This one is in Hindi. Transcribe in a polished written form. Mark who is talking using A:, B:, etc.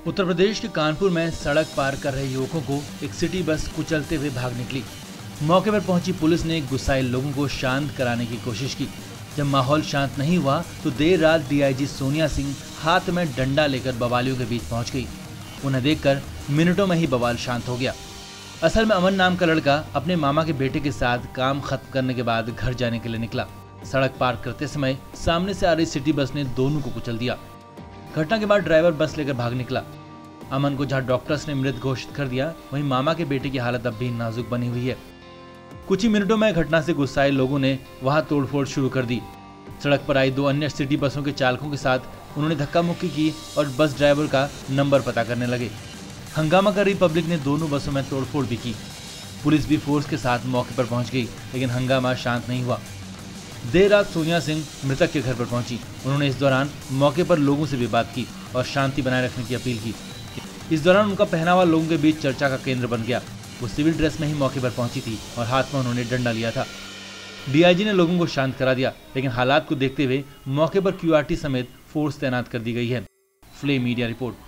A: उत्तर प्रदेश के कानपुर में सड़क पार कर रहे युवकों को एक सिटी बस कुचलते हुए भाग निकली। मौके पर पहुंची पुलिस ने गुस्साए लोगों को शांत कराने की कोशिश की। जब माहौल शांत नहीं हुआ तो देर रात डीआईजी सोनिया सिंह हाथ में डंडा लेकर बवालियों के बीच पहुंच गई। उन्हें देखकर मिनटों में ही बवाल शांत हो गया। असल में अमन नाम का लड़का अपने मामा के बेटे के साथ काम खत्म करने के बाद घर जाने के लिए निकला। सड़क पार करते समय सामने से आ रही सिटी बस ने दोनों को कुचल दिया। घटना के बाद ड्राइवर बस लेकर भाग निकला। अमन को जहां डॉक्टर्स ने मृत घोषित कर दिया, वहीं मामा के बेटे की हालत अब भी नाजुक बनी हुई है। कुछ ही मिनटों में घटना से गुस्साए लोगों ने वहां तोड़फोड़ शुरू कर दी। सड़क पर आई दो अन्य सिटी बसों के चालकों के साथ उन्होंने धक्का मुक्की की और बस ड्राइवर का नंबर पता करने लगे। हंगामा कर रही पब्लिक ने दोनों बसों में तोड़फोड़ भी की। पुलिस भी फोर्स के साथ मौके पर पहुंच गई, लेकिन हंगामा शांत नहीं हुआ। देर रात सोनिया सिंह मृतक के घर पर पहुंची। उन्होंने इस दौरान मौके पर लोगों से भी बात की और शांति बनाए रखने की अपील की। इस दौरान उनका पहनावा लोगों के बीच चर्चा का केंद्र बन गया। वो सिविल ड्रेस में ही मौके पर पहुंची थी और हाथ में उन्होंने डंडा लिया था। डीआईजी ने लोगों को शांत करा दिया, लेकिन हालात को देखते हुए मौके पर क्यूआरटी समेत फोर्स तैनात कर दी गई है। Flame Media report.